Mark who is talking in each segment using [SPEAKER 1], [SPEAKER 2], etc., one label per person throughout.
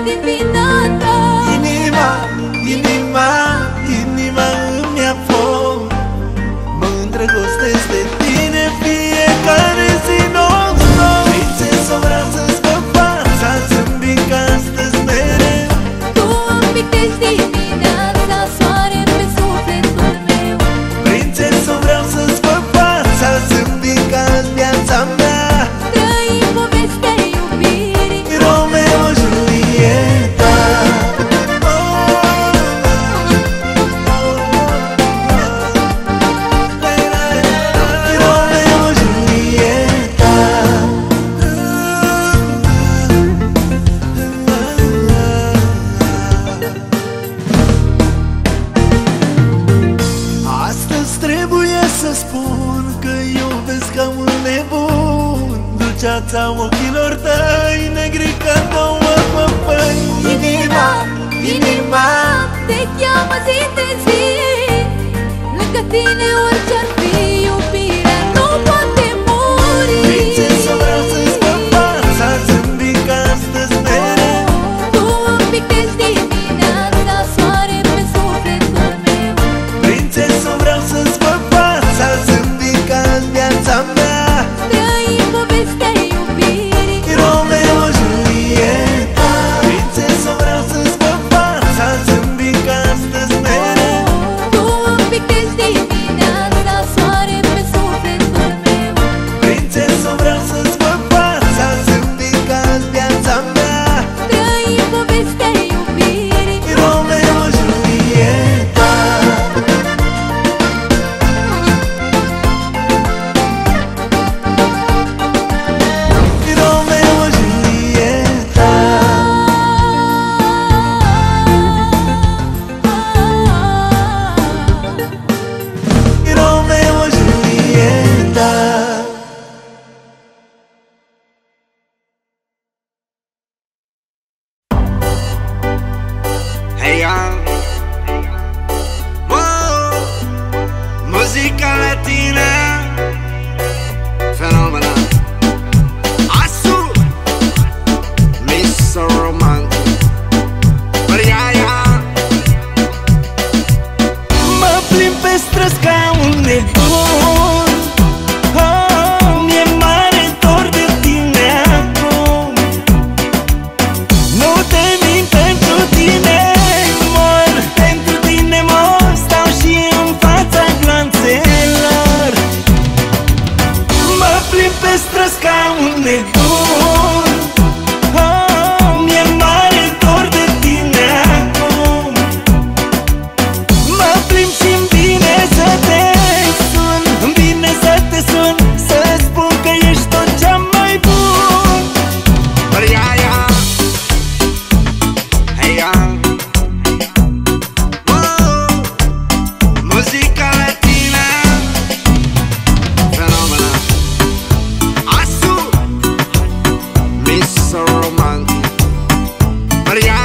[SPEAKER 1] dimineața.
[SPEAKER 2] Inima îmi ia foc, mă îndrăgostesc de tine fiecare zi non-stop. Prințesă, vreau să-ți văd fața, zâmbind ca astăzi mereu.
[SPEAKER 1] Tu îmi pictezi dimineața, soare pe sufletul meu.
[SPEAKER 2] Prințesă, vreau să-ți văd fața, zâmbind ca azi viața mea.
[SPEAKER 1] Trăim povestea iubirii,
[SPEAKER 2] Romeo, Julieta. Astăzi trebuie să spun că iubesc ca un nebun dulceața ochilor tăi, negri ca două păpăi. Inima
[SPEAKER 1] te cheamă zi de zi. Lângă tine orice-ar fi, iubirea nu poate muri.
[SPEAKER 2] Prințesă, vreau să-ți văd fața, zâmbind ca astăzi mereu.
[SPEAKER 1] Tu îmi pictezi dimineața, soare pe sufletul meu.
[SPEAKER 2] Prințesă, vreau să-ți văd fața, zâmbind ca azi viața mea.
[SPEAKER 1] Trăim povestea iubirii,
[SPEAKER 2] Romeo, Julieta. Prințesă, vreau să-ți văd fața, zâmbind ca astăzi mereu.
[SPEAKER 1] tu îmi pictezi dimineața, soare pe sufletul meu.
[SPEAKER 2] Prințesă, vreau să-ți văd fața, zâmbind ca azi viața mea.
[SPEAKER 1] Trăim povestea iubirii,
[SPEAKER 2] Romeo, Julieta. Romeo, Julieta. Romeo, Julieta.
[SPEAKER 3] Hey young, wow, música latina, fenómena. Azul, Miss So Romantic, Maria.
[SPEAKER 2] Mă plimb pe străzi ca un nebun. Oh, mi-e mare dor de tine acum. Nu te mint, pentru tine mor, pentru tine mor. Stau și în fața glanțelor. Mă plimb pe străzi ca un nebun. Oh, mi-e mare dor de tine acum. Mă plimb și-mi vine să te sun, îmi vine să te sun, să spun că ești tot cea mai bun.
[SPEAKER 3] Maria, hey young, wow, música latina, fenómena. Azul, Miss So Romantic, Maria.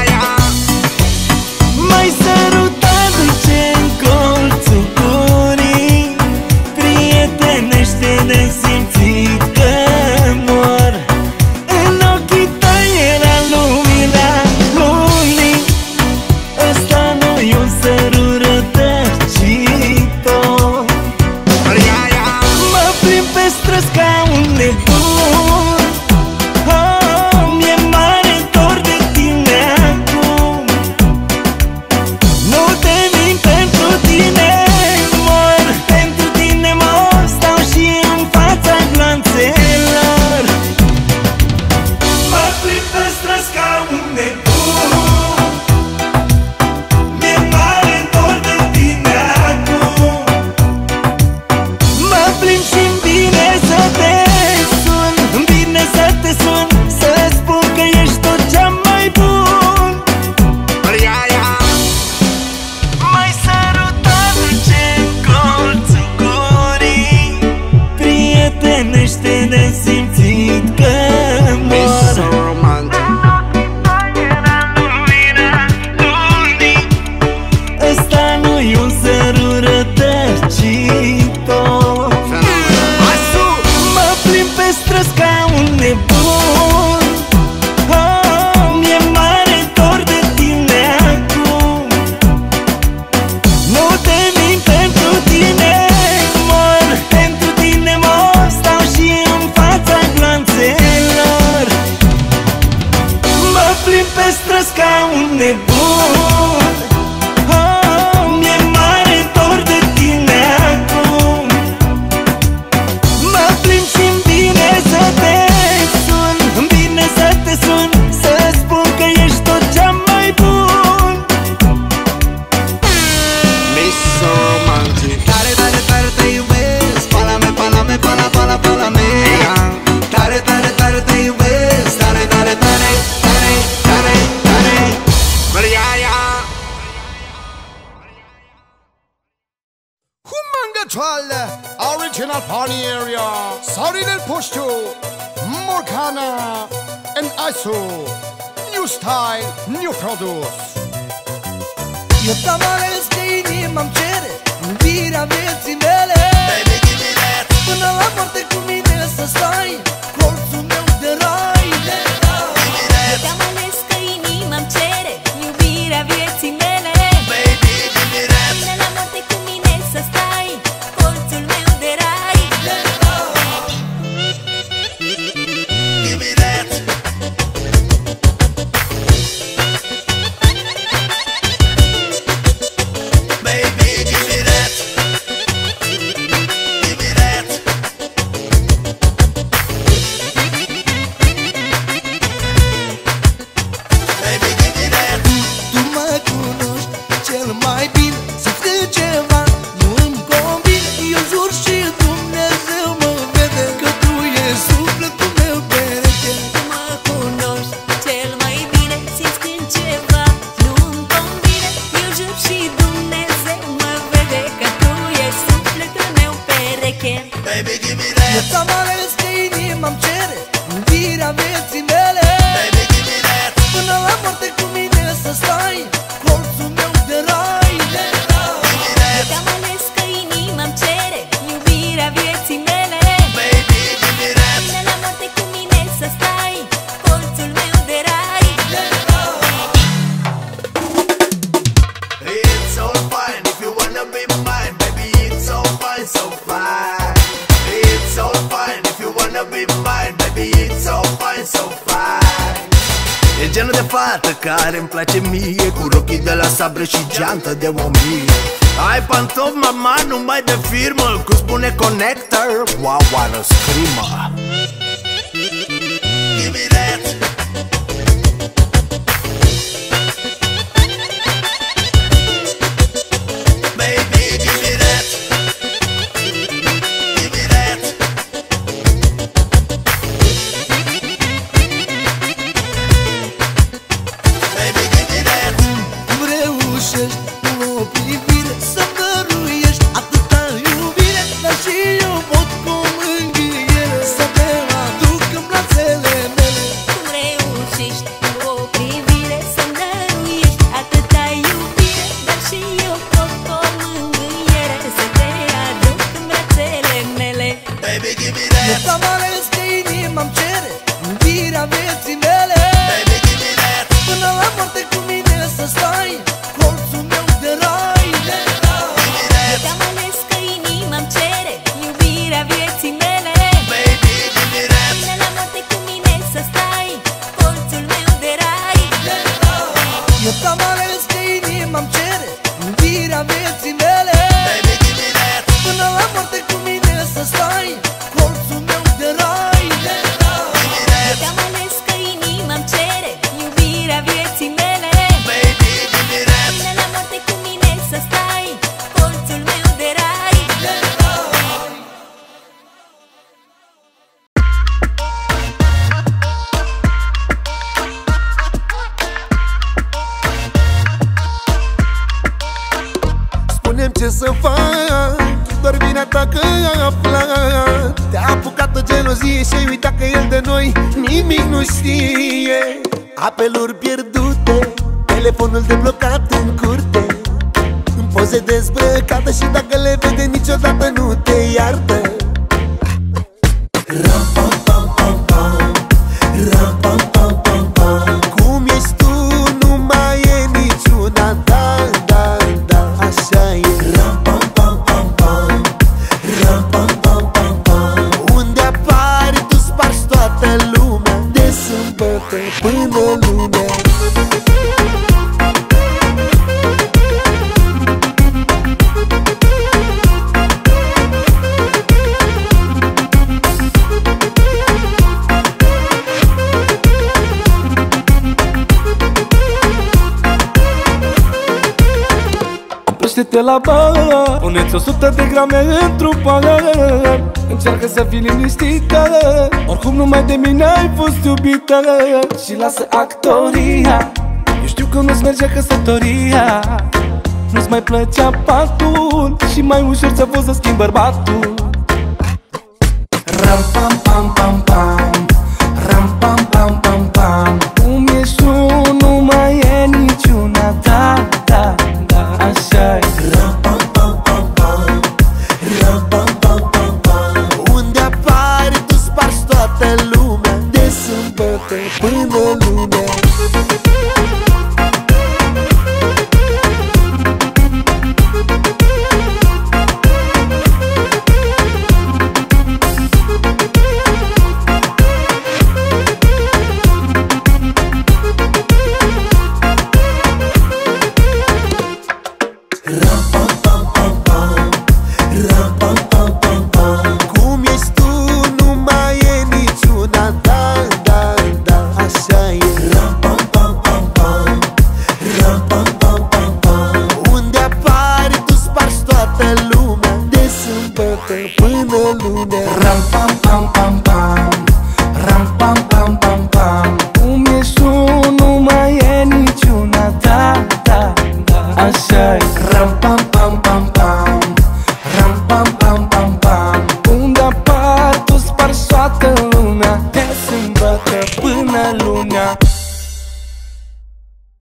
[SPEAKER 2] M-ai sărutat dulce-n colțul gurii, prietenește, ne-ai simțit că mor. În ochii tăi era lumina lunii, nebun. Mi-e mare dor de tine acum. Mă plimb și-mi vine să te sun, îmi vine să te sun, să spun că ești tot cea mai bun.
[SPEAKER 3] Mr. Romantic.
[SPEAKER 2] Tare, tare, tare te iubesc, pala-me, pala-me, pala, pala, pala-me. Tare, tare, tare te iubesc, tare, tare, tare, tare, tare, tare.
[SPEAKER 3] Mariaia.
[SPEAKER 4] Humangatrale, original Pony area, Sorry del Pushtu, Morgana, and ISO. New style, new produce.
[SPEAKER 2] Eu t-am ales că inima-mi cere iubirea vieții mele. Baby, give me that. Până la moarte cu mine să stai, colțul meu de rai.
[SPEAKER 1] Eu te-am ales că inima-mi cere iubirea vieții mele.
[SPEAKER 2] Baby, give me that.
[SPEAKER 1] Până la moarte cu mine să stai, colțul meu de rai.
[SPEAKER 2] Give me that. Baby, give me that. Give me that. Baby, give me that. Tu mă cunoști cel mai bine, zici că ceva nu-mi convine. Eu jur și Dumnezeu mă vede că tu ești sufletul meu pereche.
[SPEAKER 1] Tu mă cunoști cel mai bine, simți când ceva nu-mi convine. Eu jur și Dumnezeu mă vede că tu ești sufletul meu pereche.
[SPEAKER 2] Baby, give me that. Eu ți-am ales că inima-mi cere iubirea vieții mele. Baby, give me that. Până la moarte cu mine să stai, colțul meu de rai.
[SPEAKER 1] Eu te-am ales că inima-mi cere iubirea vieții mele.
[SPEAKER 2] Baby, give me that.
[SPEAKER 1] Până la moarte cu mine să stai, colțul meu de rai.
[SPEAKER 2] It's so fine if you wanna be mine, baby. It's so fine, so fine. It's so fine if you wanna be mine, baby. It's so fine, so fine. E genul de fată care îmi place mie, cu rochii de la Sabre și geantă de 1000. Ai pantofi, mama, numai de firmă, cu spune connector, wow, what a screamer. Give me that. Baby, give me that. Give me that. Baby, give me that. Cum reușești cu o privire să-mi dăruiești atâta iubire, dar și eu pot cu mângâiere să te aduc în brațele mele.
[SPEAKER 1] Cum reușești cu o privire să-mi dăruiești atâta iubire, dar și eu pot cu o mângâiere să te aduc în brațele mele.
[SPEAKER 2] Baby, give me that. Eu ți-am ales că inima-mi cere iubirea vieții mele. Baby, give me that. Până la moarte cu mine să stai, colțul meu de rai.
[SPEAKER 1] Eu te-am ales că inima-mi cere iubirea vieții mele.
[SPEAKER 2] Baby, give me that.
[SPEAKER 1] Până la moarte cu mine să stai, colțul meu de rai.
[SPEAKER 2] Eu ți-am ales că inima-mi cere iubirea vieții mele. Baby, give me that. Până la moarte cu mine să stai, colțul meu de rai.
[SPEAKER 1] Eu te-am ales că inima-mi cere iubirea vieții mele.
[SPEAKER 2] Baby, give me that.
[SPEAKER 1] Până la moarte cu mine să stai, colțul meu de rai.
[SPEAKER 4] Spune-mi ce să fac, doar vina ta că a aflat. Te-a apucat o gelozie și ai uitat că el de noi nimic nu știe. Apeluri pierdute, telefonul deblocat în curte, în poze dezbrăcată și dacă le vede niciodată nu te iartă. Ram, pam, pam, pam, pam. Ram, pam, pam, pam, pam. Cum ești tu, nu mai e niciuna, da, da, da, așa e. Ram, pam, pam, pam, pam. Ram, pam, pam, pam, pam. Unde apari, tu spargi toată lumea, de sâmbătă până lunea.
[SPEAKER 2] Duceți-te la bar, puneți 100 de grame într-un pahar. Încearcă să fii liniștită, oricum numai de mine ai fost iubită. Și lasă actoria, eu știu că nu-ți merge căsătoria. Nu-ți mai plăcea patul și mai ușor ți-a fost să schimbi bărbatul. Ram pam pam pam pam, ram pam pam pam pam. Cum ești tu, nu mai e niciuna ta, da, da, așa-i.
[SPEAKER 4] Ram pam pam pam pam, ram pam pam pam pam. Unde apari tu spargi toată lumea, de sâmbătă până lunea.
[SPEAKER 2] Ram pam pam pam pam, ram pam pam pam pam. Cum ești tu, nu mai e niciuna ta, da, da, așa-i. Ram pam pam pam pam.